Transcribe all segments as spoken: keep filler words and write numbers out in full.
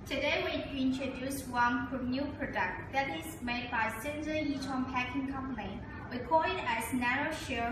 Today we introduce one new product that is made by Shenzhen Yichong Packing Company. We call it as Nanoshield.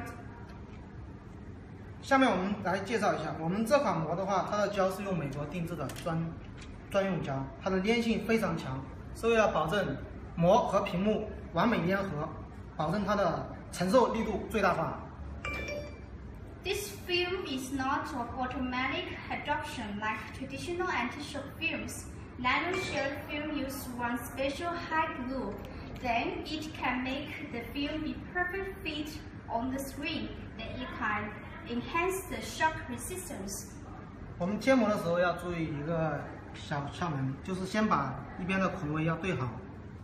下面我们来介绍一下，我们这款膜的话，它的胶是用美国定制的专专用胶，它的粘性非常强，是为了保证膜和屏幕完美粘合，保证它的承受力度最大化。 This film is not of automatic adoption like traditional anti-shock films. Nanoshield film uses one special high glue. Then it can make the film be perfect fit on the screen. Then it can enhance the shock resistance. 我们贴膜的时候要注意一个小窍门，就是先把一边的孔位要对好，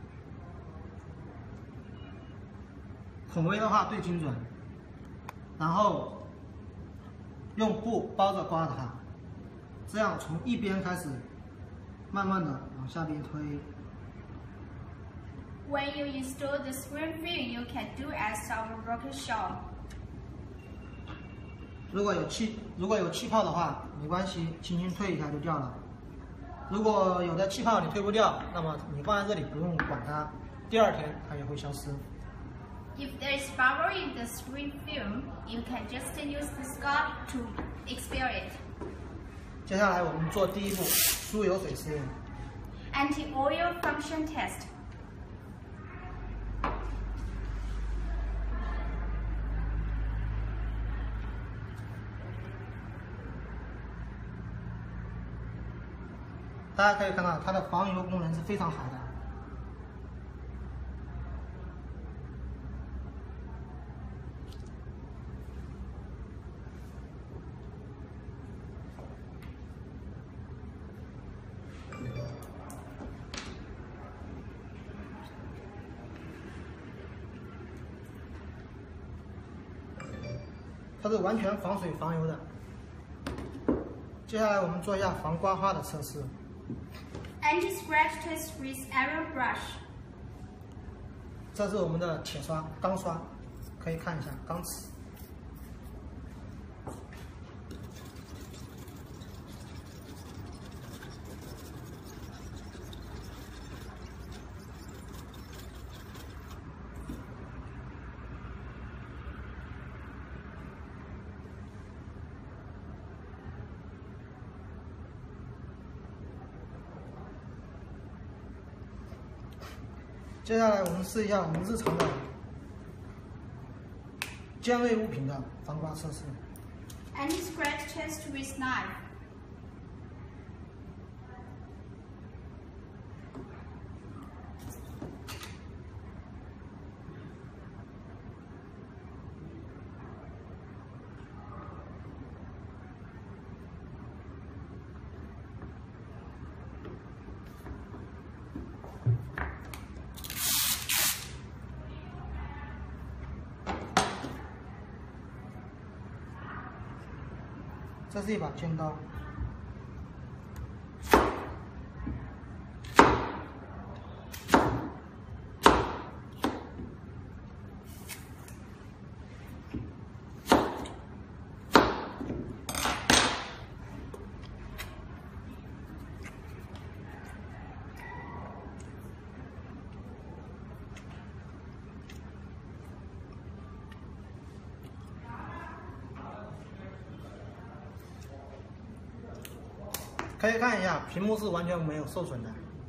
孔位的话对精准，然后 用布包着刮它，这样从一边开始，慢慢的往下边推。 When you install the screen film, you can do as our rocket show. 如果有气如果有气泡的话，没关系，轻轻推一下就掉了。如果有的气泡你推不掉，那么你放在这里不用管它，第二天它也会消失。 If there is bubble in the screen film, you can just use the scalp to expel it. 接下来我们做第一步，疏油水试验。 Anti-oil function test. 大家可以看到，它的防油功能是非常好的。 它是完全防水防油的。接下来我们做一下防刮花的测试。 Anti-scratch test with iron brush. 这是我们的铁刷、钢刷，可以看一下钢齿。接下来我们试一下我们日常的尖锐物品的防刮测试。 Anti-scratch test with knife. 这是一把尖刀。可以看一下，屏幕是完全没有受损的。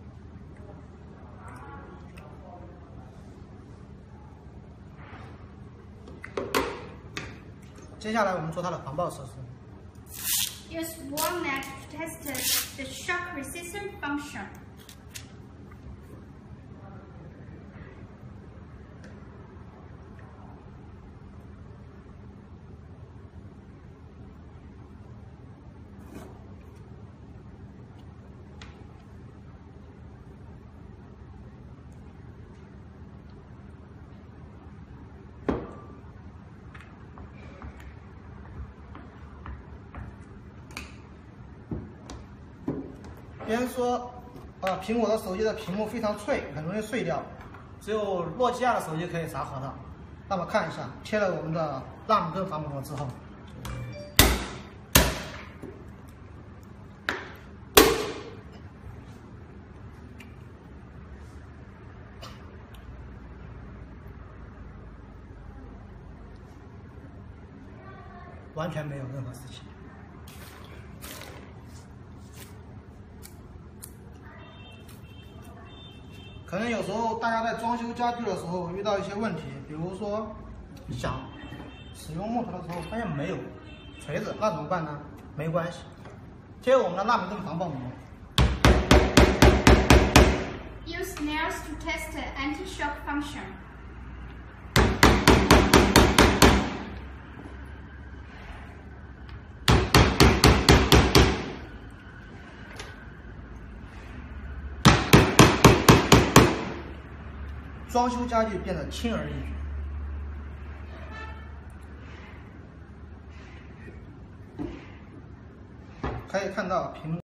接下来我们做它的防爆测试。 Use walnut to test the shock resistant function. 别人说，啊，苹果的手机的屏幕非常脆，很容易碎掉，只有诺基亚的手机可以砸合到。那么看一下，贴了我们的纳米盾防膜之后， 完全没有任何事情。可能有时候大家在装修家具的时候遇到一些问题，比如说你想使用木头的时候发现没有锤子，那怎么办呢？没关系，贴我们的纳米盾防爆膜。 Use nails to test the anti-shock function. 装修家具变得轻而易举。可以看到屏幕。